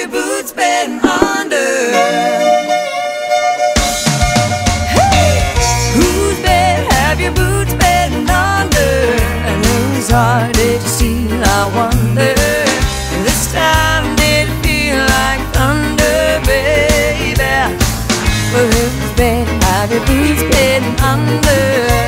your boots been under? Whose bed have your boots been under? And whose heart did you steal, I wonder? This time did it feel like thunder, baby? Well, whose bed have your boots been under?